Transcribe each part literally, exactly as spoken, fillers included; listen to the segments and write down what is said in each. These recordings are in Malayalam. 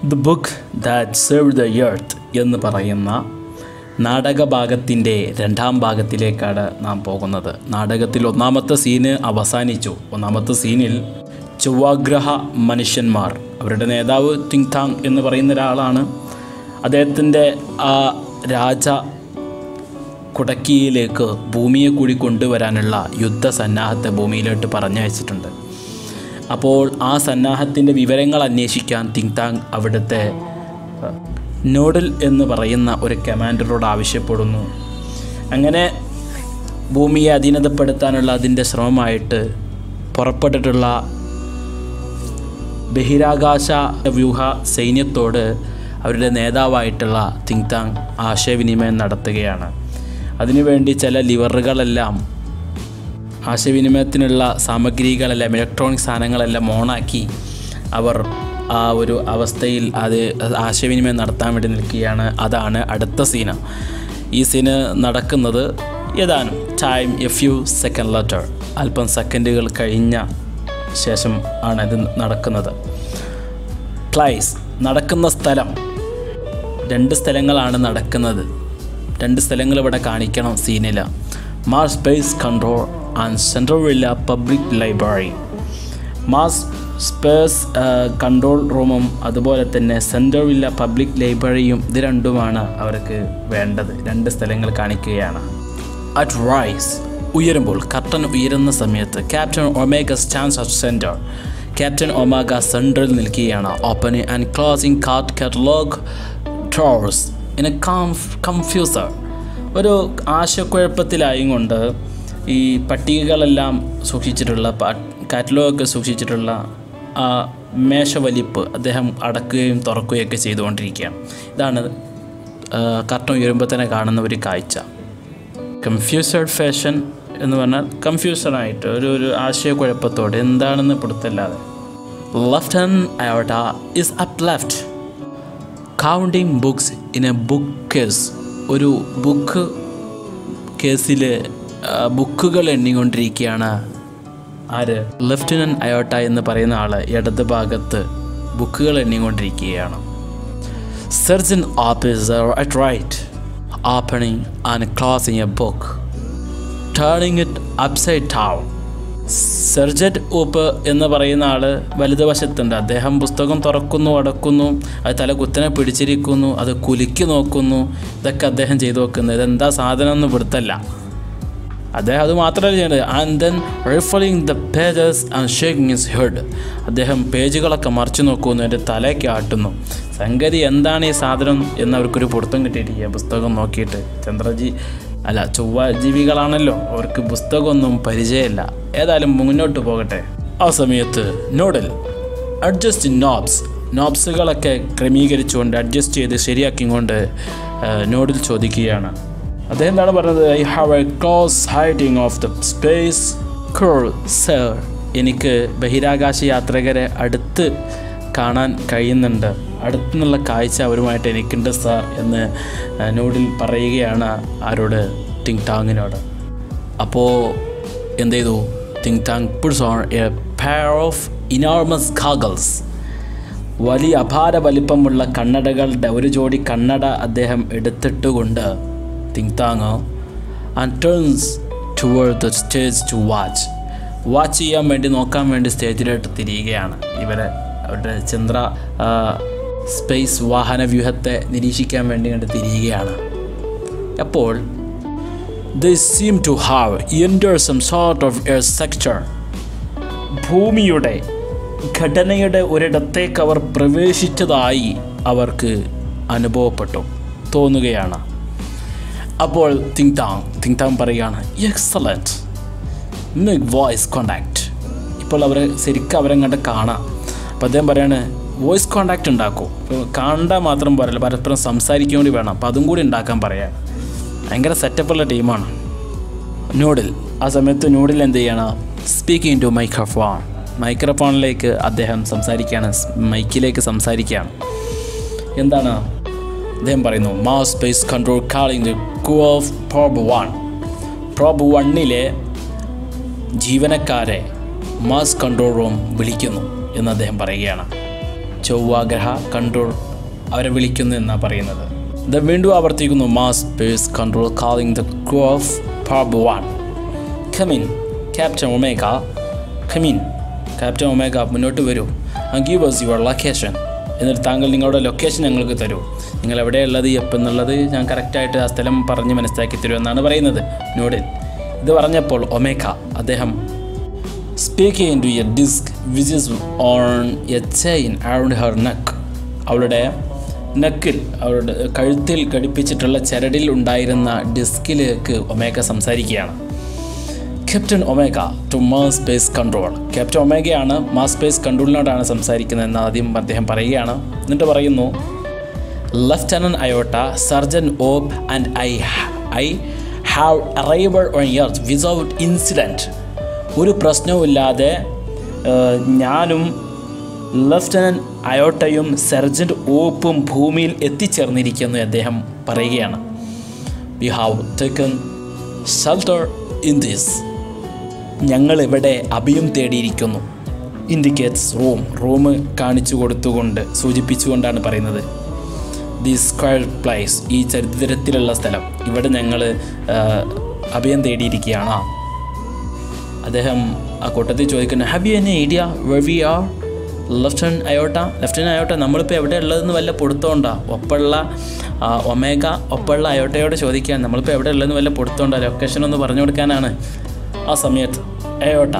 The book that saved the earth എന്ന് പറയുന്ന നാടകഭാഗത്തിൻ്റെ രണ്ടാം ഭാഗത്തിലേക്കാണ് നാം പോകുന്നത്. നാടകത്തിൽ ഒന്നാമത്തെ സീന് അവസാനിച്ചു. ഒന്നാമത്തെ സീനിൽ ചൊവ്വാഗ്രഹ മനുഷ്യന്മാർ, അവരുടെ നേതാവ് ടിങ് ടാങ് എന്ന് പറയുന്ന ഒരാളാണ്. അദ്ദേഹത്തിൻ്റെ ആ രാജ കുടക്കിയിലേക്ക് ഭൂമിയെ കൂടി കൊണ്ടുവരാനുള്ള യുദ്ധസന്നാഹത്തെ ഭൂമിയിലോട്ട് പറഞ്ഞയച്ചിട്ടുണ്ട്. അപ്പോൾ ആ സന്നാഹത്തിൻ്റെ വിവരങ്ങൾ അന്വേഷിക്കാൻ ടിങ് ടാങ് അവിടുത്തെ നോഡൽ എന്ന് പറയുന്ന ഒരു കമാൻഡറോട് ആവശ്യപ്പെടുന്നു. അങ്ങനെ ഭൂമിയെ അധീനതപ്പെടുത്താനുള്ള അതിൻ്റെ ശ്രമമായിട്ട് പുറപ്പെട്ടിട്ടുള്ള ബഹിരാകാശ വ്യൂഹ സൈന്യത്തോട് അവരുടെ നേതാവായിട്ടുള്ള ടിങ് ടാങ് ആശയവിനിമയം നടത്തുകയാണ്. അതിനുവേണ്ടി ചില ലിവറുകളെല്ലാം, ആശയവിനിമയത്തിനുള്ള സാമഗ്രികളെല്ലാം, ഇലക്ട്രോണിക് സാധനങ്ങളെല്ലാം ഓണാക്കി അവർ ആ ഒരു അവസ്ഥയിൽ അത് ആശയവിനിമയം നടത്താൻ വേണ്ടി നിൽക്കുകയാണ്. അതാണ് അടുത്ത സീന്. ഈ സീന് നടക്കുന്നത് ഏതാനും time a few second later, അല്പം സെക്കൻഡുകൾ കഴിഞ്ഞ ശേഷം ആണ് ഇത് നടക്കുന്നത്. പ്ലേസ്, നടക്കുന്ന സ്ഥലം, രണ്ട് സ്ഥലങ്ങളാണ് നടക്കുന്നത്. രണ്ട് സ്ഥലങ്ങൾ ഇവിടെ കാണിക്കണം സീനിൽ. Mars space control and central villa public library. Mars space control റൂമും അതുപോലെ തന്നെ സെൻട്രൽ വില്ല പബ്ലിക് ലൈബ്രറിയും, ഇത് രണ്ടുമാണ് അവർക്ക് വേണ്ടത്. രണ്ട് സ്ഥലങ്ങൾ കാണിക്കുകയാണ്. അറ്റ് റൈസ്, ഉയരുമ്പോൾ, കർട്ടൻ ഉയരുന്ന സമയത്ത് captain omega stands at centre. Captain omega സെൻറ്ററിൽ നിൽക്കുകയാണ്. Opening and closing card catalogue drawers in a confuser. ഒരു ആശയക്കുഴപ്പത്തിലായും കൊണ്ട് ഈ പട്ടികകളെല്ലാം സൂക്ഷിച്ചിട്ടുള്ള, കാറ്റലോഗൊക്കെ സൂക്ഷിച്ചിട്ടുള്ള ആ മേശവലിപ്പ് അദ്ദേഹം അടക്കുകയും തുറക്കുകയൊക്കെ ചെയ്തുകൊണ്ടിരിക്കുകയാണ്. ഇതാണ് കർട്ടൻ ഉയരുമ്പോൾ തന്നെ കാണുന്ന ഒരു കാഴ്ച. കൺഫ്യൂസഡ് ഫാഷൻ എന്ന് പറഞ്ഞാൽ കൺഫ്യൂഷനായിട്ട് ഒരു ഒരു ആശയക്കുഴപ്പത്തോടെ, എന്താണെന്ന് പിടുത്തല്ലാതെ. Left hand Iota is up left. Counting books in a book case. ഒരു ബുക്ക് കേസിൽ ബുക്കുകൾ എണ്ണിക്കൊണ്ടിരിക്കുകയാണ്. ആര്? ലെഫ്റ്റനൻറ്റ് അയോട്ട എന്ന് പറയുന്ന ആൾ ഇടത് ഭാഗത്ത് ബുക്കുകൾ എണ്ണിക്കൊണ്ടിരിക്കുകയാണ്. Surgeon officer at right, opening and closing a book, turning it upside down. സർജറ്റ് ഓപ്പ് എന്ന് പറയുന്ന ആൾ വലതുവശത്തുണ്ട്. അദ്ദേഹം പുസ്തകം തുറക്കുന്നു, അടക്കുന്നു, അത് തല കുത്തനെ പിടിച്ചിരിക്കുന്നു, അത് കുലുക്കി നോക്കുന്നു. ഇതൊക്കെ അദ്ദേഹം ചെയ്തു നോക്കുന്നത്. ഇതെന്താ സാധനം എന്ന് പിടുത്തല്ല. അദ്ദേഹം അത് മാത്രമല്ല ചെയ്യുന്നത്. And then referring the pages and shaking his head. അദ്ദേഹം പേജുകളൊക്കെ മറിച്ച് നോക്കുന്നു, എൻ്റെ തലയ്ക്ക് ആട്ടുന്നു. സംഗതി എന്താണ് ഈ സാധനം എന്ന് അവർക്കൊരു പിടുത്തം കിട്ടിയിട്ടില്ല പുസ്തകം നോക്കിയിട്ട്. ചന്ദ്രജി അല്ല ചൊവ്വ ജീവികളാണല്ലോ, അവർക്ക് പുസ്തകമൊന്നും പരിചയമില്ല. ഏതായാലും മുന്നോട്ട് പോകട്ടെ. ആ സമയത്ത് നോഡൽ അഡ്ജസ്റ്റ് നോബ്സ്, നോബ്സുകളൊക്കെ ക്രമീകരിച്ചുകൊണ്ട് അഡ്ജസ്റ്റ് ചെയ്ത് ശരിയാക്കിക്കൊണ്ട് നോഡിൽ ചോദിക്കുകയാണ്. അദ്ദേഹം എന്താണ് പറഞ്ഞത്? I have a close hiding of the space crew sir. എനിക്ക് ബഹിരാകാശ യാത്രികരെ അടുത്ത് കാണാൻ കഴിയുന്നുണ്ട്, അടുത്തുനിന്നുള്ള കാഴ്ച അവരുമായിട്ട് എനിക്കുണ്ട് സാർ എന്ന് നോഡിൽ പറയുകയാണ്. ആരോട്? ടിങ് ടാങ്ങിനോട്. അപ്പോൾ എന്ത് ചെയ്തു? Think Tank puts on a pair of enormous goggles. വലിയ അപാര വലിപ്പമുള്ള കണ്ണടകളുടെ ഒരു ജോഡി കണ്ണട അദ്ദേഹം എടുത്തിട്ടുകൊണ്ട് Think Tank and turns toward the stage to watch. Watch ചെയ്യാൻ വേണ്ടി, നോക്കാൻ വേണ്ടി സ്റ്റേജിലോട്ട് തിരിയുകയാണ്. ഇവരെ അവരുടെ ചന്ദ്ര സ്പേസ് വാഹന വ്യൂഹത്തെ നിരീക്ഷിക്കാൻ വേണ്ടി കണ്ട് തിരിയുകയാണ്. അപ്പോൾ they seem to have entered some sort of a sector. ഭൂമിയുടെ ഘടനയുടെ ഒരിടത്തേക്ക് അവർ പ്രവേശിച്ചതായി അവർക്ക് അനുഭവപ്പെട്ടു, തോന്നുകയാണ്. അപ്പോൾ ടിങ് ടാങ് ടിങ് ടാങ് പറയുകയാണ്, എക്സലൻറ്റ്, മേക്ക് വോയിസ് കോണ്ടാക്ട്. ഇപ്പോൾ അവർ ശരിക്കും അവരെങ്ങോട്ട് കാണാം. അപ്പോൾ അദ്ദേഹം പറയാണ്, വോയിസ് കോണ്ടാക്റ്റ് ഉണ്ടാക്കും. ഇപ്പോൾ കാണാൻ മാത്രം പോരല്ല, പരസ്പരം സംസാരിക്കാൻ വേണ്ടി വേണം. അപ്പോൾ അതും കൂടി ഉണ്ടാക്കാൻ പറയാം. ഭയങ്കര സെറ്റപ്പുള്ള ടീമാണ് നൂഡിൽ. ആ സമയത്ത് നൂഡിൽ എന്ത് ചെയ്യണം? Speaking to microphone. മൈക്രോഫോണിലേക്ക് അദ്ദേഹം സംസാരിക്കുകയാണ്, മൈക്കിലേക്ക് സംസാരിക്കുകയാണ്. എന്താണ് അദ്ദേഹം പറയുന്നു? Mars Space Control calling the crew of Probe One. Probe വണ്ണിലെ ജീവനക്കാരെ മാസ് കൺട്രോൾ റൂം വിളിക്കുന്നു എന്ന് അദ്ദേഹം പറയുകയാണ്. ചൊവ്വ ഗ്രഹ കൺട്രോൾ അവരെ വിളിക്കുന്നു എന്നാണ് പറയുന്നത്. ഇത് വീണ്ടും ആവർത്തിക്കുന്നു. Mars Space Control calling the crew of part one. Come in Captain Omega, come in Captain Omega, മുന്നോട്ട് വരൂ. And give us your location. എന്നിട്ട് താങ്കൾ നിങ്ങളുടെ ലൊക്കേഷൻ ഞങ്ങൾക്ക് തരൂ. നിങ്ങൾ എവിടെയുള്ളത് എപ്പെന്നുള്ളത് ഞാൻ കറക്റ്റായിട്ട് ആ സ്ഥലം പറഞ്ഞ് മനസ്സിലാക്കി തരുമെന്നാണ് പറയുന്നത് നോഡിൽ. ഇത് പറഞ്ഞപ്പോൾ ഒമേഗ അദ്ദേഹം speaking into a disc which is on a chain around her neck. അവളുടെ നെക്കിൽ, അവളുടെ കഴുത്തിൽ ഘടിപ്പിച്ചിട്ടുള്ള ചരടിൽ ഉണ്ടായിരുന്ന ഡിസ്കിലേക്ക് ഒമേഗ സംസാരിക്കുകയാണ്. Captain Omega to Mars Space Control. Captain ഒമേഗയാണ് മാസ് സ്പേസ് കൺട്രോളിനോടാണ് സംസാരിക്കുന്നതെന്ന് ആദ്യം അദ്ദേഹം പറയുകയാണ്. എന്നിട്ട് പറയുന്നു, Lieutenant Iota, Surgeon Oop and I I have arrived on Earth without incident. ഒരു പ്രശ്നവുമില്ലാതെ ഞാനും ലെഫ്റ്റനൻറ്റ് അയോട്ടയും സർജൻറ്റ് ഓപ്പും ഭൂമിയിൽ എത്തിച്ചേർന്നിരിക്കുന്നു അദ്ദേഹം പറയുകയാണ്. We have taken shelter in this. ഞങ്ങളിവിടെ അഭയം തേടിയിരിക്കുന്നു. ഇൻഡിക്കേറ്റ്സ് റൂം, റൂം കാണിച്ചു കൊടുത്തുകൊണ്ട് സൂചിപ്പിച്ചുകൊണ്ടാണ് പറയുന്നത്. ദി സ്ക്വയർ പ്ലേസ്, ഈ ചരിത്രത്തിലുള്ള സ്ഥലം, ഇവിടെ ഞങ്ങൾ അഭയം തേടിയിരിക്കുകയാണ്. അദ്ദേഹം ആ കൂട്ടത്തിൽ ചോദിക്കുന്നത്, have you any idea where we are Lieutenant Iota? Lieutenant Iota, നമ്മളിപ്പോൾ എവിടെ ഉള്ളതെന്ന് വല്ല പൊടുത്തോണ്ടാ? ഒപ്പമുള്ള ഒമേഗ ഒപ്പമുള്ള അയോട്ടയോട് ചോദിക്കാൻ, നമ്മളിപ്പോൾ എവിടെ ഉള്ളതെന്ന് വല്ല പൊടുത്തോണ്ടാ? ലൊക്കേഷൻ ഒന്ന് പറഞ്ഞു കൊടുക്കാനാണ്. ആ സമയത്ത് Iota,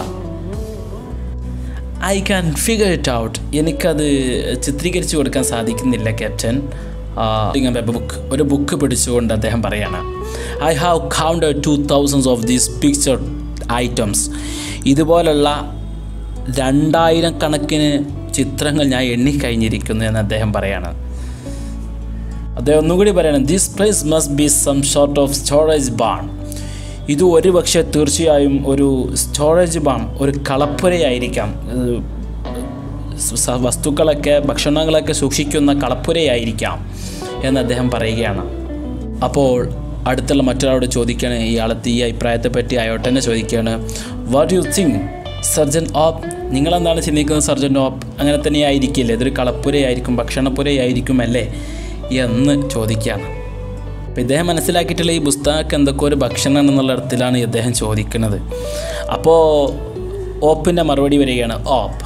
I can figure it out, എനിക്കത് ചിത്രീകരിച്ചു കൊടുക്കാൻ സാധിക്കുന്നില്ല ക്യാപ്റ്റൻ. ബുക്ക് ഒരു ബുക്ക് പിടിച്ചുകൊണ്ട് അദ്ദേഹം പറയാണ്, I have counted two thousands of these picture items. ഇതുപോലുള്ള രണ്ടായിരം കണക്കിന് ചിത്രങ്ങൾ ഞാൻ എണ്ണിക്കഴിഞ്ഞിരിക്കുന്നു എന്ന് അദ്ദേഹം പറയാണ്. അദ്ദേഹം ഒന്നുകൂടി പറയണം, this place must be some sort of storage barn. ഇത് ഒരു പക്ഷേ തീർച്ചയായും ഒരു സ്റ്റോറേജ് ബാൺ, ഒരു കളപ്പുരയായിരിക്കാം. വസ്തുക്കളൊക്കെ, ഭക്ഷണങ്ങളൊക്കെ സൂക്ഷിക്കുന്ന കളപ്പുരയായിരിക്കാം എന്ന് അദ്ദേഹം പറയുകയാണ്. അപ്പോൾ അടുത്തുള്ള മറ്റൊരാളോട് ചോദിക്കുകയാണ്, ഇയാളത്തെ ഈ അഭിപ്രായത്തെപ്പറ്റി അയോട്ടനെ ചോദിക്കുകയാണ്, what you think Surgeon Oop? നിങ്ങളെന്താണ് ചിന്തിക്കുന്നത് സർജൻ ഓപ്പ്? അങ്ങനെ തന്നെ ആയിരിക്കില്ലേ, ഇതൊരു കളപ്പുരയായിരിക്കും, ഭക്ഷണപ്പുരയായിരിക്കും അല്ലേ എന്ന് ചോദിക്കുകയാണ്. അപ്പോൾ ഇദ്ദേഹം മനസ്സിലാക്കിയിട്ടുള്ള ഈ പുസ്തകമൊക്കെ എന്തൊക്കെ ഒരു ഭക്ഷണം എന്നുള്ള അർത്ഥത്തിലാണ് ഇദ്ദേഹം ചോദിക്കുന്നത്. അപ്പോൾ ഓപ്പിൻ്റെ മറുപടി വരികയാണ്, Oop,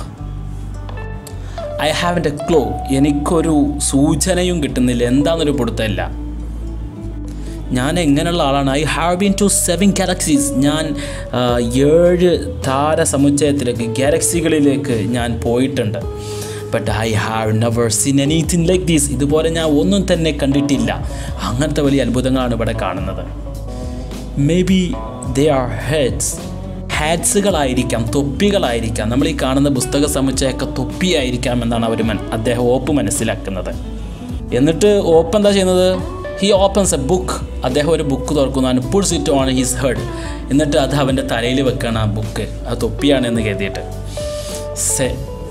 I have a clue, എനിക്കൊരു സൂചനയും കിട്ടുന്നില്ല, എന്താണെന്നൊരു പൊടുത്തല്ല. ഞാൻ എങ്ങനെയുള്ള ആളാണ്? I have been to seven galaxies. ഞാൻ ഏഴ് താരസമുച്ചയത്തിലേക്ക്, ഗാലക്സികളിലേക്ക് ഞാൻ പോയിട്ടുണ്ട്. But I have never seen anything like these. ഇതുപോലെ ഞാൻ ഒന്നും തന്നെ കണ്ടിട്ടില്ല. അങ്ങനത്തെ വലിയ അത്ഭുതങ്ങളാണ് ഇവിടെ കാണുന്നത്. Maybe they are heads. ഹാറ്റ്സുകളായിരിക്കാം, തൊപ്പികളായിരിക്കാം. നമ്മൾ ഈ കാണുന്ന പുസ്തക സമുച്ചയമൊക്കെ തൊപ്പിയായിരിക്കാം എന്നാണ് അവർ അദ്ദേഹം ഓപ്പ് മനസ്സിലാക്കുന്നത്. എന്നിട്ട് ഓപ്പ് എന്താ ചെയ്യുന്നത്? He opens a book. അദ്ദേഹം ഒരു ബുക്ക് തുറക്കുന്നു. And puts it on his head. എന്നിട്ട് അത് അവൻ്റെ തലയിൽ വെക്കുകയാണ് ആ ബുക്ക്. അത് തൊപ്പിയാണ് എന്ന് കരുതിയിട്ട്. Say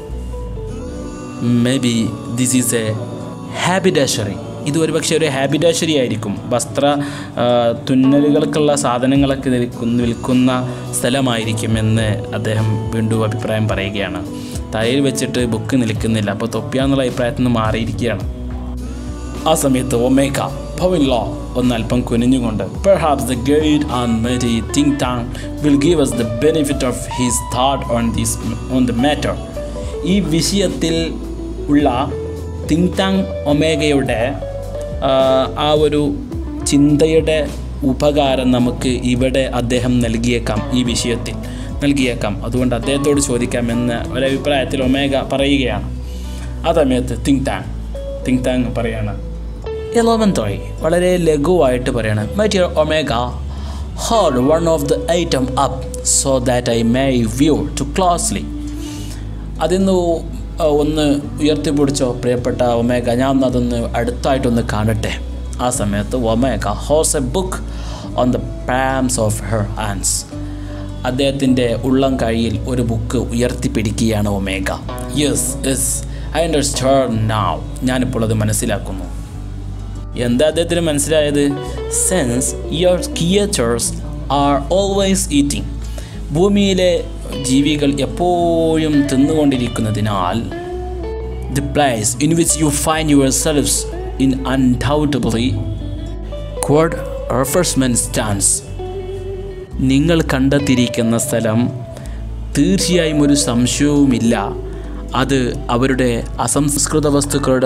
maybe this is a haberdashery. ഇത് ഒരു പക്ഷേ ഒരു ഹാബിഡാഷറി ആയിരിക്കും. വസ്ത്ര തുന്നലുകൾക്കുള്ള സാധനങ്ങളൊക്കെ വിൽക്കുന്ന സ്ഥലമായിരിക്കും എന്ന് അദ്ദേഹം വീണ്ടും അഭിപ്രായം പറയുകയാണ്. തലയിൽ വെച്ചിട്ട് ബുക്ക് നിൽക്കുന്നില്ല. അപ്പോൾ തൊപ്പിയാന്നുള്ള അഭിപ്രായത്തിൽ നിന്ന് മാറിയിരിക്കുകയാണ്. ആ സമയത്ത് ഒമേഗ പവിൻലോ ഒന്നൽപ്പം കുനിഞ്ഞുകൊണ്ട്, perhaps the great and mighty Think Tank will give us the benefit of his thought on this on the matter. ഈ വിഷയത്തിൽ ഉള്ള തിങ്ക് ടാങ്ക് ഒമേഗയുടെ ആ ഒരു ചിന്തയുടെ ഉപകാരം നമുക്ക് ഇവിടെ അദ്ദേഹം നൽകിയേക്കാം, ഈ വിഷയത്തിൽ നൽകിയേക്കാം. അതുകൊണ്ട് അദ്ദേഹത്തോട് ചോദിക്കാമെന്ന ഒരഭിപ്രായത്തിൽ ഒമേഗ പറയുകയാണ്. ആ സമയത്ത് തിങ്ക് ടാങ്ക് തിങ്ക് ടാങ്ക് പറയാണ്, എലമെൻ്ററി വളരെ ലഘുവായിട്ട് പറയണം, my dear Omega, hold one of the item up so that I may view to closely. അതിന്ന് ഒന്ന് ഉയർത്തിപ്പിടിച്ചോ പ്രിയപ്പെട്ട ഒമേഗ, ഞാൻ അതൊന്ന് അടുത്തായിട്ടൊന്ന് കാണട്ടെ. ആ സമയത്ത് ഒമേഗ ഹോസ് a book on the palms of her hands. അദ്ദേഹത്തിൻ്റെ ഉള്ളം കൈയിൽ ഒരു ബുക്ക് ഉയർത്തിപ്പിടിക്കുകയാണ് Omega. Yes yes I understand now. ഞാനിപ്പോൾ അത് മനസ്സിലാക്കുന്നു. എന്താ അദ്ദേഹത്തിന് മനസ്സിലായത്? Sense your creatures are always eating. ഭൂമിയിലെ ജീവികൾ എപ്പോഴും തിന്നുകൊണ്ടിരിക്കുന്നതിനാൽ the place in which you find yourselves in undoubtedly quod refreshment stands. നിങ്ങൾ കണ്ടെത്തിയിരിക്കുന്ന സ്ഥലം തീർച്ചയായും ഒരു സംശയവുമില്ല അത് അവരുടെ അസംസ്കൃത വസ്തുക്കളുടെ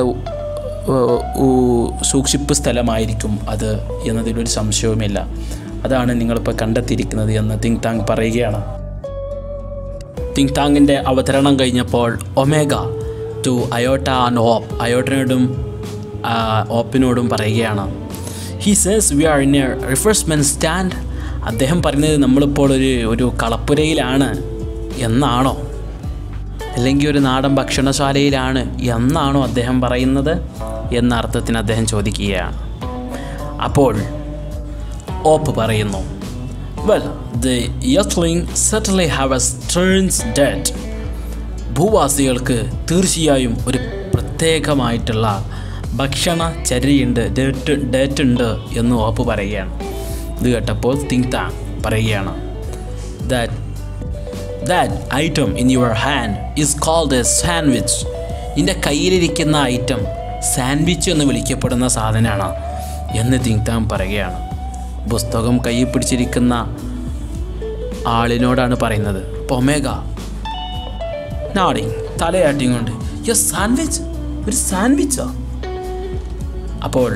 സൂക്ഷിപ്പ് സ്ഥലമായിരിക്കും അത് എന്നതിലൊരു സംശയവുമില്ല. അതാണ് നിങ്ങളിപ്പോൾ കണ്ടെത്തിയിരിക്കുന്നത് എന്ന് തിങ് താങ് പറയുകയാണ്. തിങ് താങ്ങിൻ്റെ അവതരണം കഴിഞ്ഞപ്പോൾ Omega to Iota and Oop, അയോട്ടനോടും ഓപ്പിനോടും പറയുകയാണ്. He says we are in a refreshment stand. അദ്ദേഹം പറയുന്നത് നമ്മളിപ്പോൾ ഒരു ഒരു കളപ്പുരയിലാണ് എന്നാണോ, അല്ലെങ്കിൽ ഒരു നാടൻ ഭക്ഷണശാലയിലാണ് എന്നാണോ അദ്ദേഹം പറയുന്നത് എന്ന അർത്ഥത്തിന് അദ്ദേഹം ചോദിക്കുകയാണ്. അപ്പോൾ ഓപ്പ് പറയുന്നു, well the earthling certainly have a strange date. ഭൂവാസികൾക്ക് തീർച്ചയായും ഒരു പ്രത്യേകമായിട്ടുള്ള ഭക്ഷണ ചര്യയുണ്ട്, ഡേറ്റ് ഡേറ്റ് ഉണ്ട് എന്ന് ഓപ്പ് പറയുകയാണ്. ഇത് കേട്ടപ്പോൾ തിങ് താങ് പറയുകയാണ്, that that item in your hand is called a sandwich. നിൻ്റെ കയ്യിലിരിക്കുന്ന ഐറ്റം സാൻഡ്വിച്ച് എന്ന് വിളിക്കപ്പെടുന്ന സാധനമാണ് എന്ന് തിങ് താങ് പറയുകയാണ്. പുസ്തകം കയ്യിൽ പിടിച്ചിരിക്കുന്ന ആളിനോടാണ് പറയുന്നത്. അപ്പോൾ ഒമേഗ നാടി തലയാട്ടിയും കൊണ്ട് യെസ് സാൻഡ്വിച്ച്, ഒരു സാൻഡ്വിച്ചോ? അപ്പോൾ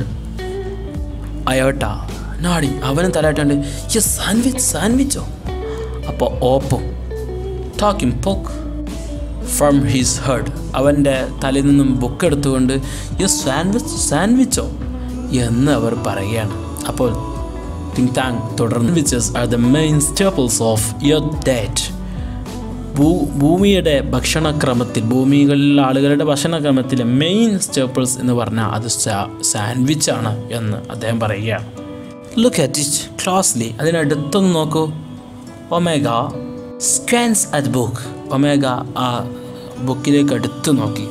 അയോട്ട നാടി അവനും തലയാട്ടുണ്ട് യെസ് സാൻഡ്വിച്ച്, സാൻഡ്വിച്ചോ? അപ്പോൾ ഓപ്പും taking book from his head, അവൻ്റെ തലയിൽ നിന്നും ബുക്ക് എടുത്തുകൊണ്ട് യെസ് സാൻഡ്വിച്ച്, സാൻഡ്വിച്ചോ എന്ന് അവർ പറയുകയാണ്. അപ്പോൾ തിങ് താങ് തുടർന്ന് witches are the main staples of your diet. ഭൂ ഭൂമിയുടെ ഭക്ഷണക്രമത്തിൽ, ഭൂമികളിലെ ആളുകളുടെ ഭക്ഷണക്രമത്തിലെ മെയിൻ സ്റ്റേപ്പിൾസ് എന്ന് പറഞ്ഞാൽ അത് സാൻഡ്വിച്ചാണ് എന്ന് അദ്ദേഹം പറയുകയാണ്. ലുക്ക് അറ്റ് ഇറ്റ് ക്ലോസ്ലി, അതിനടുത്തൊന്ന് നോക്കൂ. Omega scans at book, Omega ആ ബുക്കിലേക്ക് അടുത്ത് നോക്കി.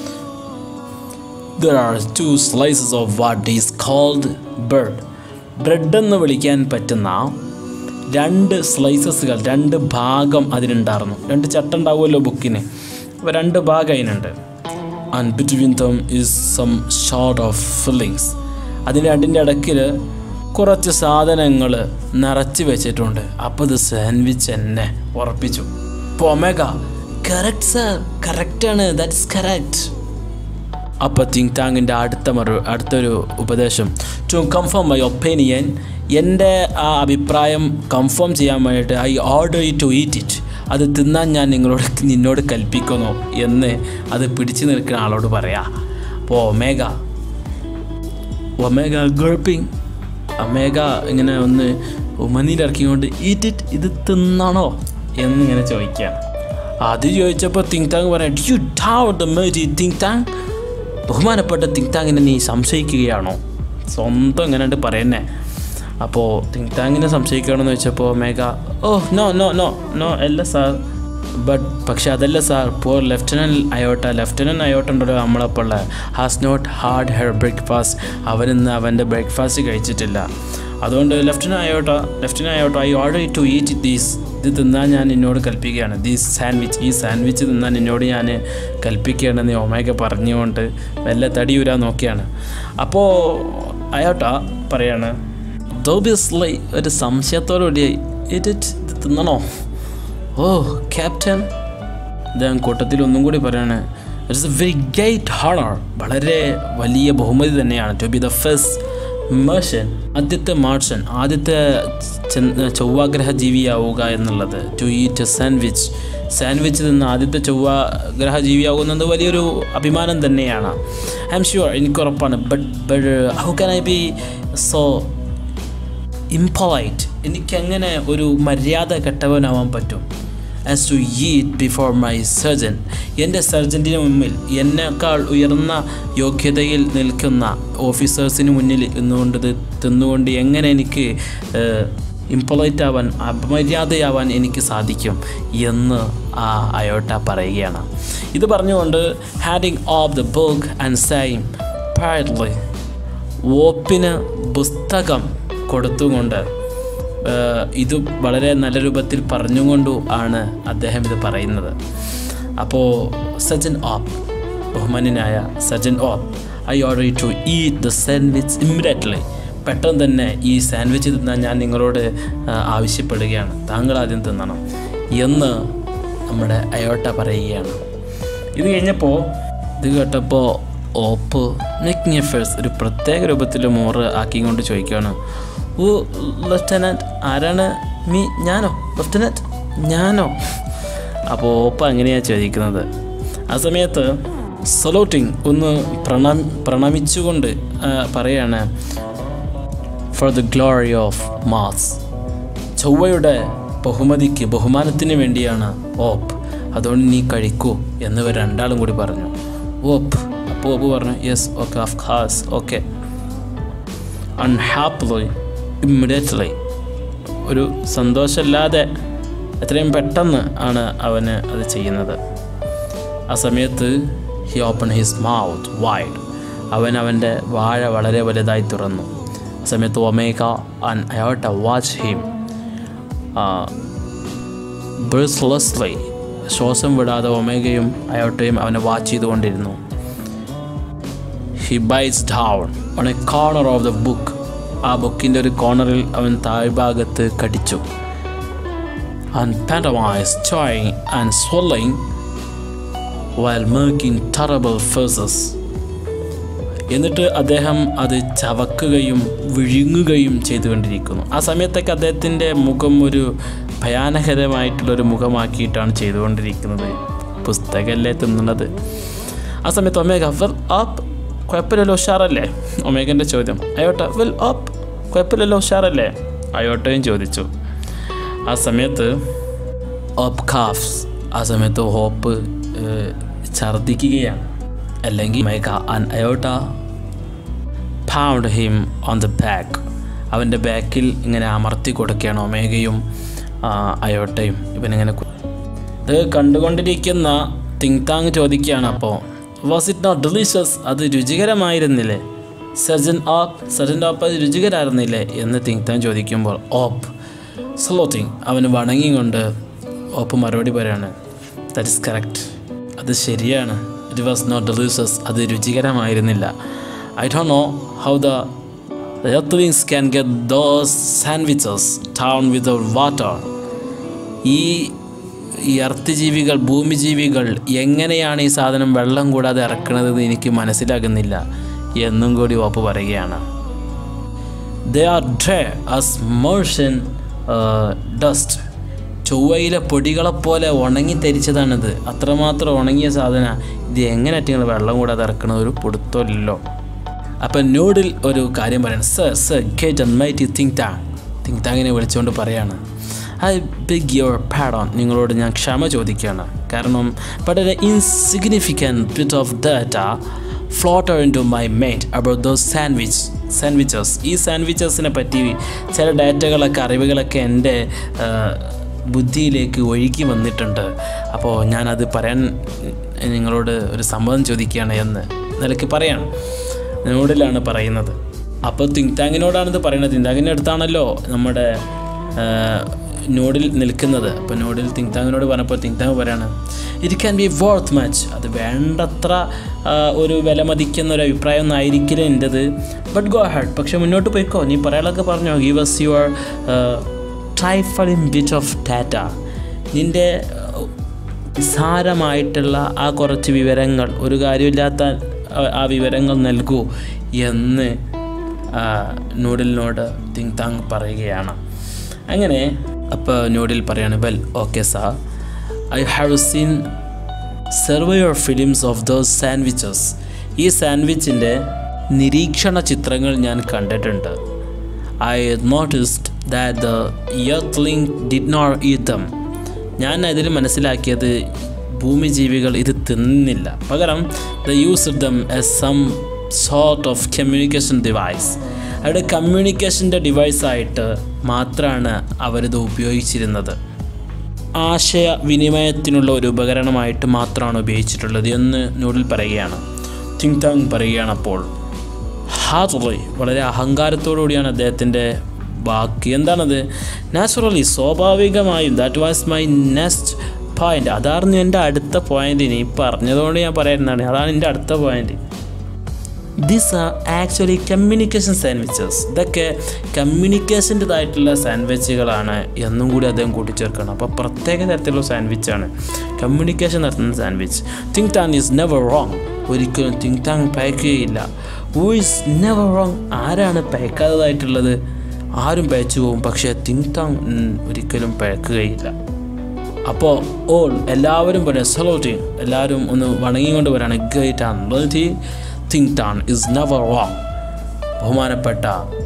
There are two slices of what is called bread. Bread എന്ന് വിളിക്കാൻ പറ്റുന്ന രണ്ട് സ്ലൈസസുകൾ, രണ്ട് ഭാഗം അതിനുണ്ടായിരുന്നു. രണ്ട് ചട്ട ഉണ്ടാവുമല്ലോ ബുക്കിന്, അപ്പോൾ രണ്ട് ഭാഗം അതിനുണ്ട്. And between them is some sort of fillings. അതിന് രണ്ടിൻ്റെ ഇടയ്ക്കിൽ കുറച്ച് സാധനങ്ങൾ നിറച്ച് വെച്ചിട്ടുണ്ട്. അപ്പോൾ ഇത് സാൻഡ്വിച്ച് എന്നെ ഉറപ്പിച്ചു. അപ്പോൾ ഒമേഗ കറക്റ്റ് സർ, കറക്റ്റാണ്, ദാറ്റ്സ് കറക്റ്റ്. അപ്പോൾ തിങ് താങ്ങിൻ്റെ അടുത്ത മറു അടുത്തൊരു ഉപദേശം, ടു കൺഫേം മൈ ഒപ്പീനിയൻ, എൻ്റെ ആ അഭിപ്രായം കൺഫേം ചെയ്യാൻ വേണ്ടിയിട്ട് I order you to eat it, അത് തിന്നാൻ ഞാൻ നിങ്ങളോട് നിന്നോട് കൽപ്പിക്കുന്നു എന്ന് അത് പിടിച്ചു നിൽക്കുന്ന ആളോട് പറയാം. അപ്പോൾ ഒമേഗ ഒമേഗ ഗൾപ്പിങ്, ഒമേഗ ഇങ്ങനെ ഒന്ന് ഉമനീരിറക്കിക്കൊണ്ട് ഈറ്റ് ഇറ്റ്, ഇത് തിന്നണോ എന്നിങ്ങനെ ചോദിക്കുകയാണ്. അത് ചോദിച്ചപ്പോൾ തിങ് താങ് പറയാം, you doubt the mighty Think Tank, ബഹുമാനപ്പെട്ട തിങ് താങ്ങിനെ നീ സംശയിക്കുകയാണോ? സ്വന്തം എങ്ങനെയുണ്ട് പറയുന്നേ. അപ്പോൾ തിങ് താങ്ങിനെ സംശയിക്കുകയാണെന്ന് വെച്ചപ്പോൾ Omega oh no no no no അല്ല സാർ, ബട്ട് പക്ഷെ അതല്ല sir, poor Lieutenant Iota, Lieutenant Iota ഉണ്ടല്ലോ നമ്മളപ്പോൾ ഉള്ള, has not had her breakfast, അവനിന്ന് അവൻ്റെ ബ്രേക്ക്ഫാസ്റ്റ് കഴിച്ചിട്ടില്ല. അതുകൊണ്ട് Lieutenant Iota Lieutenant Iota I order to eat these, ഇത് തിന്നാൻ ഞാൻ എന്നോട് കൽപ്പിക്കുകയാണ്. ദീസ് സാൻഡ്വിച്ച്, ഈ സാൻഡ്വിച്ച് തിന്നാൻ എന്നോട് ഞാൻ കൽപ്പിക്കുകയാണെന്ന് ഒമേഗ പറഞ്ഞുകൊണ്ട് വല്ല തടിയൂരാൻ നോക്കിയാണ്. അപ്പോൾ അയോട്ട പറയാണ്, ഒബിയസ്ലി ഒരു സംശയത്തോടുകൂടി ഇത് തിന്നണോ? ഓ ക്യാപ്റ്റൻ, അദ്ദേഹം കൂട്ടത്തിൽ ഒന്നും കൂടി പറയാണ്, it's a very great honour, വളരെ വലിയ ബഹുമതി തന്നെയാണ് to be the first Martian, ആദ്യത്തെ മാർഷൻ, ആദ്യത്തെ ചൊവ്വാഗ്രഹ ജീവിയാവുക എന്നുള്ളത്. To eat a sandwich, sandwich നിന്ന് ആദ്യത്തെ ചൊവ്വാഗ്രഹ ജീവിയാവുന്നത് വലിയൊരു അഭിമാനം തന്നെയാണ്. ഐ എം ഷുവർ, എനിക്കുറപ്പാണ്. But but how can I be so impolite, എനിക്കെങ്ങനെ ഒരു മര്യാദ കെട്ടവനാവാൻ പറ്റും? As to eat before my surgeon, എൻ്റെ സർജൻറ്റിന് മുമ്പിൽ എന്നേക്കാൾ ഉയർന്ന യോഗ്യതയിൽ നിൽക്കുന്ന ഓഫീസേഴ്സിന് മുന്നിൽ നിന്നുകൊണ്ട് തിന്നുകൊണ്ട് എങ്ങനെ എനിക്ക് ഇംപൊളൈറ്റ് ആവാൻ, അപമര്യാദയാവാൻ എനിക്ക് സാധിക്കും എന്ന് ആ അയോട്ട പറയുകയാണ്. ഇത് പറഞ്ഞുകൊണ്ട് handing off the book and saying proudly, ഓപ്പിന് പുസ്തകം കൊടുത്തുകൊണ്ട് ഇത് വളരെ നല്ല രൂപത്തിൽ പറഞ്ഞുകൊണ്ടു ആണ് അദ്ദേഹം ഇത് പറയുന്നത്. അപ്പോൾ സജൻ ഓപ്പ്, ബഹുമാന്യനായ Surgeon Oop, I order you to eat the sandwich immediately. പെട്ടെന്ന് തന്നെ ഈ സാൻഡ്വിച്ച് തിന്നാൻ ഞാൻ നിങ്ങളോട് ആവശ്യപ്പെടുകയാണ്, താങ്കൾ ആദ്യം തിന്നണം എന്ന് നമ്മുടെ അയോട്ട പറയുകയാണ്. ഇത് കഴിഞ്ഞപ്പോൾ ഇത് കേട്ടപ്പോൾ ഓപ്പ് മേക്കിംഗ് എഫേഴ്സ് ഒരു പ്രത്യേക രൂപത്തിൽ മോറ് ആക്കിക്കൊണ്ട് ചോദിക്കുകയാണ്, ഓ ലെഫ്റ്റനൻറ്റ്, ആരാണ്? മീ ഞാനോ? ലെഫ്റ്റനൻറ്റ് ഞാനോ? അപ്പോൾ ഓപ്പ് അങ്ങനെയാണ് ചോദിക്കുന്നത്. ആ സമയത്ത് സലൂട്ടിങ് ഒന്ന് പ്രണ പ്രണമിച്ചുകൊണ്ട് പറയാണ്, for the glory of Mars, ചൊവ്വയുടെ ബഹുമതിക്ക് ബഹുമാനത്തിന് വേണ്ടിയാണ് ഓപ്പ്, അതുകൊണ്ട് നീ കഴിക്കൂ എന്ന് ഇവർ രണ്ടാളും കൂടി പറഞ്ഞു. ഓപ്പ് അപ്പോൾ ഓപ്പ് പറഞ്ഞു, yes okay of course okay. Unhappily immediately, ഒരു സന്തോഷമില്ലാതെ എത്രയും പെട്ടെന്ന് ആണ് അവന് അത് ചെയ്യുന്നത്. ആ സമയത്ത് he open his mouth wide, അവൻ അവൻ്റെ വാഴ വളരെ വലുതായി തുറന്നു. ആ സമയത്ത് Omega and Iota watch him breathlessly, ശ്വാസം വിടാതെ ഒമേഗയും അയോട്ടയും അവനെ വാച്ച് ചെയ്തുകൊണ്ടിരുന്നു. He bites down on a corner of the book, ആ ബുക്കിൻ്റെ ഒരു കോർണറിൽ അവൻ താഴ്ഭാഗത്ത് കടിച്ചു. And pantomized chewing and swallowing while making terrible faces. എന്നിട്ട് അദ്ദേഹം അത് ചവക്കുകയും വിഴുങ്ങുകയും ചെയ്തുകൊണ്ടിരിക്കുന്നു. ആ സമയത്തൊക്കെ അദ്ദേഹത്തിൻ്റെ മുഖം ഒരു ഭയാനകരമായിട്ടുള്ളൊരു മുഖമാക്കിയിട്ടാണ് ചെയ്തുകൊണ്ടിരിക്കുന്നത്. പുസ്തകമല്ലേ തിന്നുന്നത്. ആ സമയത്ത് ഒമേഗ വെൽ അപ്പ്, കുഴപ്പമില്ലല്ലോ ഉഷാറല്ലേ? ഒമേഗൻ്റെ ചോദ്യം. അയോട്ട വെൽ അപ്പ്, കുഴപ്പമില്ലല്ലോ ഉഷാറല്ലേ? അയോട്ടയും ചോദിച്ചു. ആ സമയത്ത് ഓപ്പ് കാഫ്സ്, ആ സമയത്ത് ഹോപ്പ് ഛർദ്ദിക്കുകയാണ്. അല്ലെങ്കിൽ Omega and Iota pound him on the back, അവൻ്റെ ബാക്കിൽ ഇങ്ങനെ അമർത്തി കൊടുക്കുകയാണ് ഒമേഗയും അയോട്ടയും. ഇവനിങ്ങനെ ഇത് കണ്ടുകൊണ്ടിരിക്കുന്ന തിങ് താങ് ചോദിക്കുകയാണ്, അപ്പോൾ വാസ് ഇറ്റ് നോട്ട് ഡെലീഷ്യസ്, അത് രുചികരമായിരുന്നില്ലേ? സർജൻ ഓപ്പ്, സർജൻ ഓപ്പ് അത് രുചികരായിരുന്നില്ലേ എന്ന് തിങ് താങ് ചോദിക്കുമ്പോൾ ഓപ്പ് സലോട്ടിങ് അവന് വണങ്ങിക്കൊണ്ട് ഓപ്പ് മറുപടി പറയാണ്, ദാറ്റ് ഇസ് കറക്റ്റ്, അത് ശരിയാണ്. ഇറ്റ് വാസ് നോട്ട് ഡെലീഷ്യസ്, അത് രുചികരമായിരുന്നില്ല. I don't know how the earthlings can get those sandwiches down without water. ഈ ഈ എർത്ത് ജീവികൾ, ഭൂമിജീവികൾ എങ്ങനെയാണ് ഈ സാധനം വെള്ളം കൂടാതെ ഇറക്കണതെന്ന് എനിക്ക് മനസ്സിലാകുന്നില്ല എന്നും കൂടി ഓപ്പ് പറയുകയാണ്. They are dry as Martian dust, ചൊവ്വയിലെ പൊടികളെപ്പോലെ ഉണങ്ങി തരിച്ചതാണിത്. അത്രമാത്രം ഉണങ്ങിയ സാധനം ഇത് എങ്ങനെ നിങ്ങൾ വെള്ളം കൂടാതെ ഇറക്കണത് ഒരു പൊടുത്തല്ലോ. അപ്പം നൂഡിൽ ഒരു കാര്യം പറയണം, sir sir great and mighty Think Tank, Think താങ്ങിനെ വിളിച്ചുകൊണ്ട് പറയാണ്, ഐ ബെഗ് യുവർ പാഡോൺ, നിങ്ങളോട് ഞാൻ ക്ഷമ ചോദിക്കുകയാണ്. കാരണം but a insignificant bit of data floater into my mind about those sandwich sandwiches ഈ സാൻഡ്വിച്ചസിനെ പറ്റി ചില ഡാറ്റകളൊക്കെ അറിവുകളൊക്കെ എൻ്റെ ബുദ്ധിയിലേക്ക് ഒഴുകി വന്നിട്ടുണ്ട്. അപ്പോൾ ഞാനത് പറയാൻ നിങ്ങളോട് ഒരു സമ്മതം ചോദിക്കുകയാണ് എന്ന് നിലയ്ക്ക് പറയാണ്. നൂഡിലാണ് പറയുന്നത്. അപ്പോൾ തിങ് താങ്ങിനോടാണിത് പറയുന്നത്. തിങ് താങ്ങിൻ്റെ അടുത്താണല്ലോ നമ്മുടെ നൂഡിൽ നിൽക്കുന്നത്. അപ്പോൾ നൂഡിൽ തിങ് താങ്ങിനോട് പറഞ്ഞപ്പോൾ തിങ് താങ് പറയാണ്, it can be worth much, അത് വേണ്ടത്ര ഒരു വില മതിക്കുന്ന ഒരു അഭിപ്രായം ഒന്നും ആയിരിക്കില്ല എൻ്റെത്. ബട്ട് ഗോ ഹെഡ്, പക്ഷെ മുന്നോട്ട് പോയിക്കോ, നീ പറയാനൊക്കെ പറഞ്ഞോ. Give us your trifling bit of data, നിൻ്റെ സാരമായിട്ടുള്ള ആ കുറച്ച് വിവരങ്ങൾ, ഒരു കാര്യമില്ലാത്ത ആ വിവരങ്ങൾ നൽകൂ എന്ന് നൂഡിലിനോട് തിങ് താങ് പറയുകയാണ്. അങ്ങനെ അപ്പോൾ നൂഡിൽ പറയാണ്, well okay sir, I have seen survivor films of those sandwiches, ഈ സാൻഡ്വിച്ചിൻ്റെ നിരീക്ഷണ ചിത്രങ്ങൾ ഞാൻ കണ്ടിട്ടുണ്ട്. I noticed that the earthling did not eat them. ഞാൻ അതിൽ മനസ്സിലാക്കിയത് ഭൂമിജീവികൾ ഇത് തിന്നില്ല, പകരം the used them as some sort of communication device, അവരുടെ കമ്മ്യൂണിക്കേഷൻ്റെ ഡിവൈസായിട്ട് മാത്രമാണ് അവരിത് ഉപയോഗിച്ചിരുന്നത്. ആശയവിനിമയത്തിനുള്ള ഒരു ഉപകരണമായിട്ട് മാത്രമാണ് ഉപയോഗിച്ചിട്ടുള്ളത് എന്ന് നൂഡിൽ പറയുകയാണ്. തിങ് താങ് പറയുകയാണ് അപ്പോൾ ഹാർട്ട്ലി, വളരെ അഹങ്കാരത്തോടു കൂടിയാണ് അദ്ദേഹത്തിൻ്റെ വാക്ക്. എന്താണത്? നാച്ചുറലി, സ്വാഭാവികമായും, that was my next point. അതായിരുന്നു എൻ്റെ അടുത്ത പോയിൻ്റ്. നീ പറഞ്ഞതുകൊണ്ട് ഞാൻ പറയുന്നതാണ്. അതാണ് എൻ്റെ അടുത്ത point. These are actually communication sandwiches. ഇതൊക്കെ കമ്മ്യൂണിക്കേഷൻ്റെതായിട്ടുള്ള സാൻഡ്വിച്ചുകളാണ് എന്നും കൂടി അദ്ദേഹം കൂട്ടിച്ചേർക്കണം. അപ്പോൾ പ്രത്യേക തരത്തിലുള്ള സാൻഡ്വിച്ചാണ് കമ്മ്യൂണിക്കേഷൻ നടത്തുന്ന sandwich. Think Tank is never wrong. ഒരിക്കലും തിങ്ക് ടാങ് പയക്കുകയില്ല. Who is never wrong? ആരാണ് പയക്കാത്തതായിട്ടുള്ളത്? ആരും പയച്ചു പോകും, പക്ഷേ തിങ്ക് ടാങ് ഒരിക്കലും പയക്കുകയില്ല. അപ്പോൾ ഓൾ എല്ലാവരും പറയാം സലോട്ടിങ്, എല്ലാവരും ഒന്ന് വണങ്ങിക്കൊണ്ട് പറയാണ് great and Think Tank is never wrong. ബഹുമാനപ്പെട്ട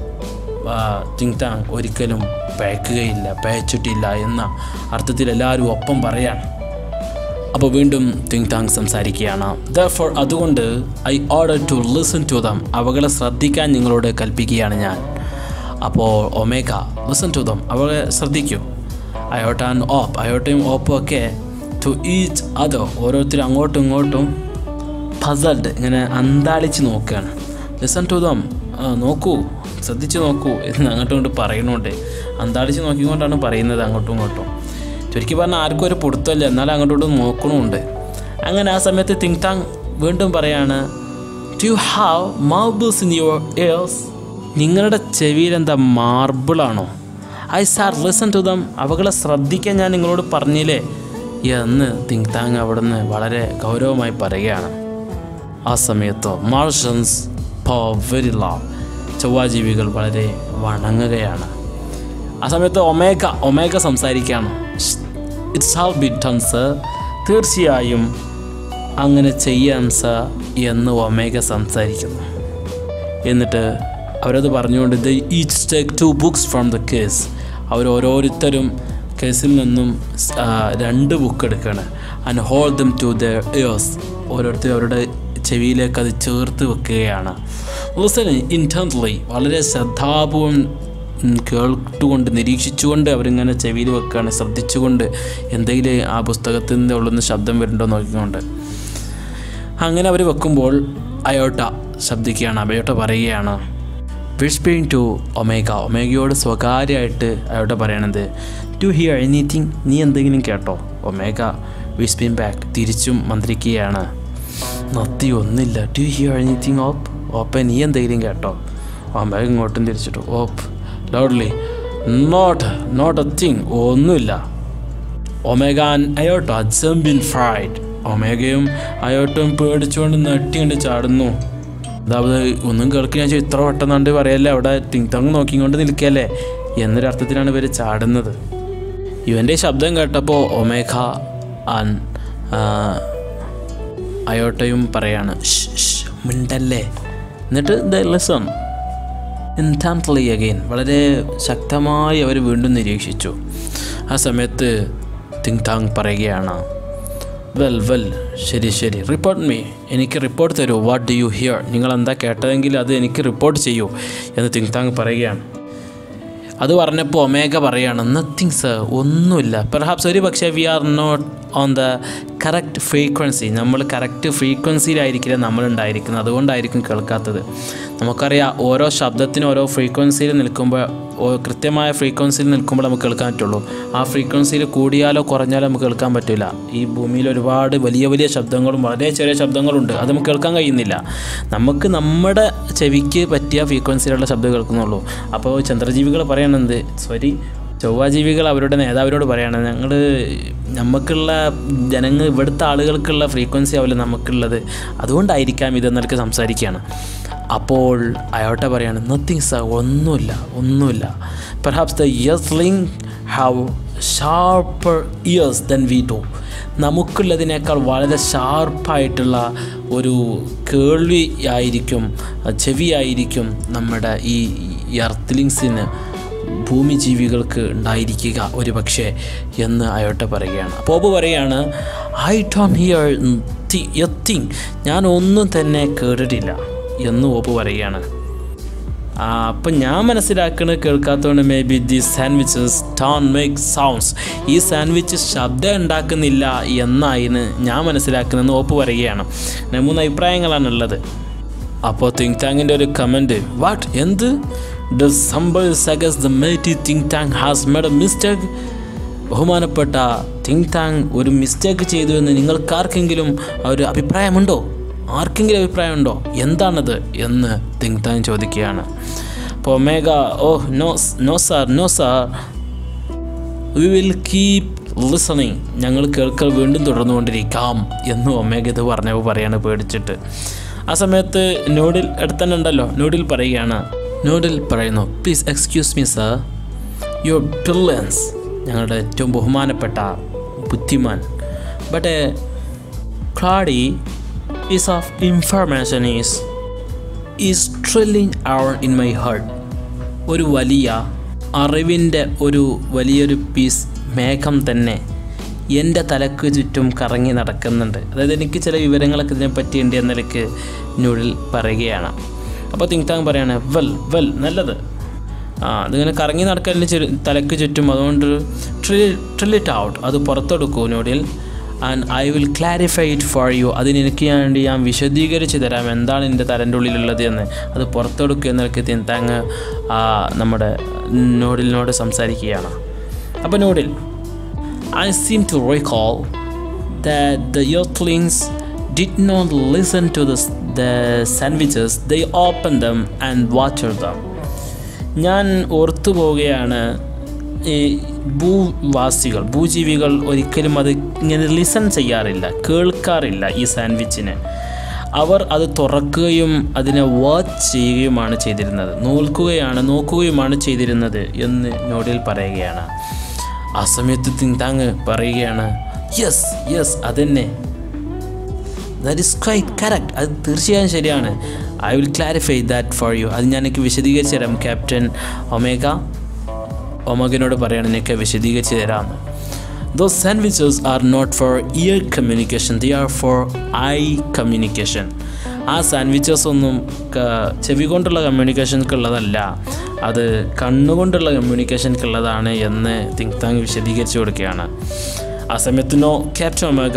തിങ്ക് ടാങ് ഒരിക്കലും പയക്കുകയില്ല, പയച്ചിട്ടില്ല എന്ന അർത്ഥത്തിൽ എല്ലാവരും ഒപ്പം പറയാണ്. അപ്പോൾ വീണ്ടും തിങ്ക് ടാങ് സംസാരിക്കുകയാണ്. ദെർഫോർ അതുകൊണ്ട് I order to listen to them. അവകളെ ശ്രദ്ധിക്കാൻ നിങ്ങളോട് കൽപ്പിക്കുകയാണ് ഞാൻ. അപ്പോൾ ഒമേഗ ലിസൺ ടു ദം, അവളെ ശ്രദ്ധിക്കൂ. അയോട്ട ആൻഡ് ഓപ്പ്, അയോട്ടയും ഓപ്പും ഒക്കെ ടു ഈച്ച് അതർ, ഓരോരുത്തരും അങ്ങോട്ടും ഇങ്ങോട്ടും പസൽഡ് ഇങ്ങനെ അന്താളിച്ച് നോക്കുകയാണ്. ലിസൺ ടു ദം, നോക്കൂ, ശ്രദ്ധിച്ച് നോക്കൂ എന്ന് അങ്ങോട്ടും ഇങ്ങോട്ട് പറയുന്നുണ്ട്. അന്താളിച്ച് നോക്കിക്കൊണ്ടാണ് പറയുന്നത് അങ്ങോട്ടും ഇങ്ങോട്ടും. ചുരുക്കി പറഞ്ഞാൽ ആർക്കും ഒരു പൊടുത്തല്ല, എന്നാലും അങ്ങോട്ടും ഇങ്ങോട്ടും നോക്കണമുണ്ട്. അങ്ങനെ ആ സമയത്ത് തിങ്ക് ടാങ് വീണ്ടും പറയാണ് do you have marbles in your ears? നിങ്ങളുടെ ചെവിയിൽ എന്താ മാർബിളാണോ? I sir listen to them, അവകളെ ശ്രദ്ധിക്കാൻ ഞാൻ നിങ്ങളോട് പറഞ്ഞില്ലേ എന്ന് തിങ്ക് ടാങ് അവിടുന്ന് വളരെ ഗൗരവമായി പറയുകയാണ്. ആ സമയത്ത് മാർഷൻസ് വെരി ലവ്, ചൊവ്വാജീവികൾ വളരെ വണങ്ങുകയാണ്. ആ സമയത്ത് ഒമേഗ ഒമേഗ സംസാരിക്കുകയാണ്. It's have be done sir, തീർച്ചയായും അങ്ങനെ ചെയ്യാം സർ എന്ന് ഒമേഗ സംസാരിക്കുന്നു. എന്നിട്ട് അവരത് പറഞ്ഞുകൊണ്ട് they each take two books from the case. അവർ ഓരോരുത്തരും കേസിൽ നിന്നും രണ്ട് ബുക്ക് എടുക്കുകയാണ്. And hold them to their ears, ഓരോരുത്തരും അവരുടെ ചെവിയിലേക്ക് അത് ചേർത്ത് വെക്കുകയാണ്. ലിസൺ ഇൻറ്റൻറ്റ്ലി, വളരെ ശ്രദ്ധാപൂർവം കേട്ടുകൊണ്ട് നിരീക്ഷിച്ചുകൊണ്ട് അവരിങ്ങനെ ചെവിയിൽ വെക്കുകയാണ്, ശ്രദ്ധിച്ചുകൊണ്ട് എന്തെങ്കിലും ആ പുസ്തകത്തിൻ്റെ ഉള്ളിൽ ശബ്ദം വരുന്നുണ്ടോ നോക്കിക്കൊണ്ട്. അങ്ങനെ അവർ വെക്കുമ്പോൾ അയോട്ട ശബ്ദിക്കുകയാണ്. അയോട്ട പറയുകയാണ് വിസ്പറിങ് ടു ഒമേഗ, ഒമേഗയോട് സ്വകാര്യമായിട്ട് അയോട്ട പറയണത് ടു ഹിയർ എനിത്തിങ്, നീ എന്തെങ്കിലും കേട്ടോ? ഒമേഗ വിസ്പറിങ് ബാക്ക്, തിരിച്ചും മന്ത്രിക്കുകയാണ്. നത്തി ഒന്നില്ല. ടു ഹിയർ എനിത്തിങ് ഓപ്പ്, ഓപ്പ നീ എന്തെങ്കിലും കേട്ടോ? ഒമേഗ ഇങ്ങോട്ടും തിരിച്ചിട്ടു. Op loudly not not a thing, ഒന്നുമില്ല. Omega and Iota jump in fright, ഒമേഗയും അയോട്ടും പേടിച്ചുകൊണ്ട് നെട്ടിക്കൊണ്ട് ചാടുന്നു. അതായത് ഒന്നും കേൾക്കി ഞാൻ ഇത്ര പെട്ടെന്നുണ്ട് പറയല്ലേ, അവിടെ തിങ് തങ് നോക്കിക്കൊണ്ട് നിൽക്കല്ലേ എന്നൊരർത്ഥത്തിലാണ് ഇവർ ചാടുന്നത്. ഇവൻ്റെ ശബ്ദം കേട്ടപ്പോൾ ഒമേഗ ആൻഡ് അയോട്ടയും പറയാണ് മിണ്ടല്ലേ. എന്നിട്ട് ദ ലിസൺ ഇൻറ്റൻറ്റ്ലി അഗെയിൻ, വളരെ ശക്തമായി അവർ വീണ്ടും നിരീക്ഷിച്ചു. ആ സമയത്ത് തിങ്ക് ടാങ് പറയുകയാണ് വെൽ വെൽ ശരി ശരി റിപ്പോർട്ട് മീ, എനിക്ക് റിപ്പോർട്ട് തരൂ. വാട്ട് ഡു യു ഹിയർ, നിങ്ങൾ എന്താ കേട്ടതെങ്കിൽ അത് എനിക്ക് റിപ്പോർട്ട് ചെയ്യൂ എന്ന് തിങ്ക് ടാങ് പറയുകയാണ്. അത് പറഞ്ഞപ്പോൾ ഒമേഗ പറയുകയാണ് നത്തിങ് സർ, ഒന്നുമില്ല. പെർഹാപ്സ് ഒരു പക്ഷേ we are not on the correct frequency, നമ്മൾ കറക്റ്റ് ഫ്രീക്വൻസിയിലായിരിക്കില്ല നമ്മളുണ്ടായിരിക്കുന്നത്, അതുകൊണ്ടായിരിക്കും കേൾക്കാത്തത്. നമുക്കറിയാം ഓരോ ശബ്ദത്തിനും ഓരോ ഫ്രീക്വൻസിയിൽ നിൽക്കുമ്പോൾ, കൃത്യമായ ഫ്രീക്വൻസിയിൽ നിൽക്കുമ്പോൾ നമുക്ക് കേൾക്കാൻ പറ്റുള്ളൂ. ആ ഫ്രീക്വൻസിയിൽ കൂടിയാലോ കുറഞ്ഞാലോ നമുക്ക് കേൾക്കാൻ പറ്റില്ല. ഈ ഭൂമിയിൽ ഒരുപാട് വലിയ വലിയ ശബ്ദങ്ങളും വളരെ ചെറിയ ശബ്ദങ്ങളുണ്ട്, അത് നമുക്ക് കേൾക്കാൻ കഴിയുന്നില്ല. നമുക്ക് നമ്മുടെ ചെവിക്ക് പറ്റിയ ഫ്രീക്വൻസിയിലുള്ള ശബ്ദം കേൾക്കുന്നുള്ളൂ. അപ്പോൾ ചന്ദ്രജീവികൾ പറയണത് സോറി ചൊവ്വാജീവികൾ അവരുടെ നേതാവിനോട് പറയാണ് ഞങ്ങൾ നമുക്കുള്ള ജനങ്ങൾ ഇവിടുത്തെ ആളുകൾക്കുള്ള ഫ്രീക്വൻസി ആവില്ല നമുക്കുള്ളത്, അതുകൊണ്ടായിരിക്കാം ഇതെന്നൊക്കെ സംസാരിക്കുകയാണ്. അപ്പോൾ അയോട്ട പറയാണ് നത്തിങ് സർ, ഒന്നുമില്ല ഒന്നുമില്ല. Perhaps the earthlings have sharper ears than we do, നമുക്കുള്ളതിനേക്കാൾ വളരെ ഷാർപ്പായിട്ടുള്ള ഒരു കേൾവി ആയിരിക്കും, ചെവിയായിരിക്കും നമ്മുടെ ഈ എർത്ത്ലിങ്സിന്, ഭൂമി ജീവികൾക്ക് ഉണ്ടായിരിക്കുക ഒരു പക്ഷേ എന്ന് അയോട്ട പറയുകയാണ്. പോപ്പ് പറയുകയാണ് I don't hear a thing, ഞാൻ ഒന്നും തന്നെ കേട്ടിട്ടില്ല എന്ന് ഓപ്പ് പറയുകയാണ്. അപ്പം ഞാൻ മനസ്സിലാക്കുന്നത് കേൾക്കാത്തതുകൊണ്ട് maybe the sandwiches don't make sounds, ഈ സാൻഡ്വിച്ച് ശബ്ദം ഉണ്ടാക്കുന്നില്ല എന്നായിന് ഞാൻ മനസ്സിലാക്കുന്നതെന്ന് ഓപ്പ് പറയുകയാണ്. അങ്ങനെ മൂന്ന് അഭിപ്രായങ്ങളാണുള്ളത്. അപ്പോൾ തിങ്ക് ടാങ്ങിൻ്റെ ഒരു കമൻറ്റ് വാട്ട് എന്ത് Does somebody suggest the mighty think tank has made a mistake? ബഹുമാനപ്പെട്ട തിങ് താങ് ഒരു മിസ്റ്റേക്ക് ചെയ്തു എന്ന് നിങ്ങൾക്കാർക്കെങ്കിലും ഒരു അഭിപ്രായമുണ്ടോ? ആർക്കെങ്കിലും അഭിപ്രായമുണ്ടോ? എന്താണത് എന്ന് തിങ് താങ് ചോദിക്കുകയാണ്. അപ്പോൾ Omega oh no no sir no sir we will keep listening, ഞങ്ങൾ കേൾക്കൽ വീണ്ടും തുടർന്നുകൊണ്ടിരിക്കാം എന്ന് ഒമേഗ ഇത് പറഞ്ഞപ്പോൾ പറയാണ് പേടിച്ചിട്ട്. ആ സമയത്ത് നൂഡിൽ അടുത്തന്നെ ഉണ്ടല്ലോ, നൂഡിൽ പറയുകയാണ്. നൂഡിൽ പറയുന്നു, please excuse me sir, your brilliance, ഞങ്ങളുടെ ഏറ്റവും ബഹുമാനപ്പെട്ട ബുദ്ധിമാൻ, but a clady piece of information is is trilling out in my heart. ഒരു വലിയ അറിവിൻ്റെ ഒരു വലിയൊരു പീസ് മേഘം തന്നെ എൻ്റെ തലക്ക് ചുറ്റും കറങ്ങി നടക്കുന്നുണ്ട്. അതായത് എനിക്ക് ചില വിവരങ്ങളൊക്കെ ഇതിനെപ്പറ്റി ഉണ്ട് എന്ന നിലയ്ക്ക് നൂഡിൽ പറയുകയാണ്. അപ്പോൾ തിങ് താങ് പറയാണ്, വെൽ വെൽ നല്ലത്, ആ അതിങ്ങനെ കറങ്ങി നടക്കലിന് ചു തലക്ക് ചുറ്റും, അതുകൊണ്ട് ട്രിൽ ട്രില്ലിറ്റ് ഔട്ട്, അത് പുറത്തെടുക്കൂ Noodle, and I will clarify it for you, അതിനെനിക്ക് വേണ്ടി ഞാൻ വിശദീകരിച്ച് തരാം എന്താണ് എൻ്റെ തലൻ്റെ ഉള്ളിലുള്ളത് എന്ന്. അത് പുറത്തെടുക്കുക എന്നൊക്കെ തിങ് താങ് നമ്മുടെ നൂഡിലിനോട് സംസാരിക്കുകയാണ്. അപ്പോൾ Noodle, I seem to recall that the earthlings did not listen to the, the sandwiches, they opened them and watered them. ഞാൻ ഓർത്തു പോവുകയാണ്, ഈ ഭൂവാസികൾ ഭൂജീവികൾ ഒരിക്കലും അത് ഇങ്ങനെ ലിസൺ ചെയ്യാറില്ല, കേൾക്കാറില്ല ഈ സാൻഡ്വിച്ചിനെ. അവർ അത് തുറക്കുകയും അതിനെ വാച്ച് ചെയ്യുകയുമാണ് ചെയ്തിരുന്നത്, നോക്കുകയാണ് നോക്കുകയുമാണ് ചെയ്തിരുന്നത് എന്ന് നോഡിൽ പറയുകയാണ്. ആ സമയത്ത് തിങ് താങ് പറയുകയാണ്, യെസ് യെസ് അതന്നെ, ദാറ്റ് ഈസ് ക്വൈറ്റ് കറക്റ്റ്, അത് തീർച്ചയായും ശരിയാണ്. I will clarify that for you, അത് ഞാൻ എനിക്ക് വിശദീകരിച്ച് തരാം ക്യാപ്റ്റൻ ഒമേഗ. ഒമേഗനോട് പറയാണ് എനിക്ക് വിശദീകരിച്ച് തരാമെന്ന്. Those sandwiches are not for ear communication, they are for eye communication. ആ സാൻഡ്വിച്ചസ് ഒന്നും ചെവി കൊണ്ടുള്ള കമ്മ്യൂണിക്കേഷൻക്കുള്ളതല്ല, അത് കണ്ണുകൊണ്ടുള്ള കമ്മ്യൂണിക്കേഷൻക്കുള്ളതാണ് എന്ന് തിങ് താങ് വിശദീകരിച്ചു കൊടുക്കുകയാണ്. ആ സമയത്ത് no captain Omega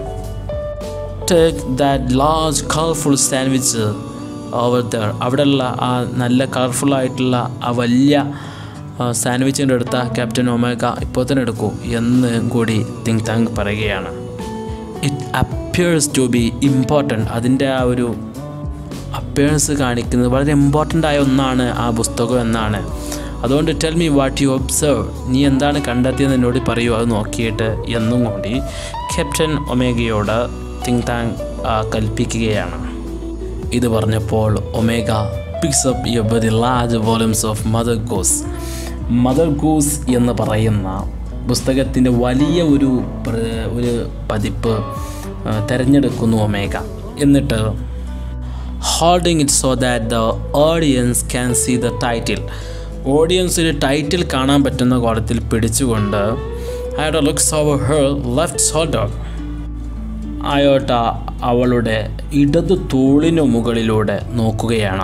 take that large colourful sandwich over there, അവിടെയുള്ള ആ നല്ല കളർഫുള്ളായിട്ടുള്ള ആ വലിയ സാൻഡ്വിച്ചിൻ്റെ അടുത്ത ക്യാപ്റ്റൻ ഒമേഗ ഇപ്പോൾ തന്നെ എടുക്കൂ എന്ന് കൂടി തിങ് താങ് പറയുകയാണ്. It appears to be important, അതിൻ്റെ ആ ഒരു അപ്പിയറൻസ് കാണിക്കുന്നത് വളരെ ഇമ്പോർട്ടൻ്റ് ആയ ഒന്നാണ് ആ പുസ്തകം എന്നാണ്. അതുകൊണ്ട് tell me what you observe, നീ എന്താണ് കണ്ടെത്തിയെന്ന് എന്നോട് പറയൂ അത് നോക്കിയിട്ട് എന്നും കൂടി ക്യാപ്റ്റൻ ഒമേഗയോട് തിങ് താങ് കൽപ്പിക്കുകയാണ്. ഇത് പറഞ്ഞപ്പോൾ Omega picks up a very large volumes of Mother Goose. Mother Goose എന്ന് പറയുന്ന പുസ്തകത്തിൻ്റെ വലിയ ഒരു ഒരു പതിപ്പ് തിരഞ്ഞെടുക്കുന്നു ഒമേഗ. എന്നിട്ട് holding it so that the audience can see the title, ഓഡിയൻസിന് ടൈറ്റിൽ കാണാൻ പറ്റുന്ന കോലത്തിൽ പിടിച്ചുകൊണ്ട് അയാളുടെ looks over her left shoulder, Iota അവളുടെ ഇടതു തോളിനു മുകളിലൂടെ നോക്കുകയാണ്.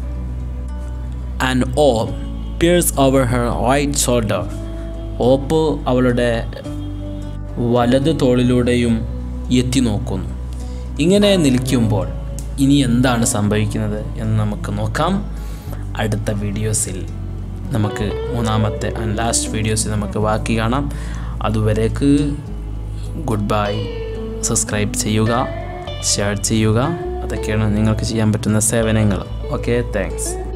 And Op peers over her right shoulder, Op അവളുടെ വലത് തോളിലൂടെയും എത്തി നോക്കുന്നു. ഇങ്ങനെ നിൽക്കുമ്പോൾ ഇനി എന്താണ് സംഭവിക്കുന്നത് എന്ന് നമുക്ക് നോക്കാം അടുത്ത വീഡിയോസിൽ. നമുക്ക് മൂന്നാമത്തെ ആൻഡ് ലാസ്റ്റ് വീഡിയോസിൽ നമുക്ക് ബാക്കി കാണാം. അതുവരേക്ക് ഗുഡ് ബൈ. സബ്സ്ക്രൈബ് ചെയ്യുക, ഷെയർ ചെയ്യുക, അതൊക്കെയാണ് നിങ്ങൾക്ക് ചെയ്യാൻ പറ്റുന്ന സേവനങ്ങൾ. Okay, thanks.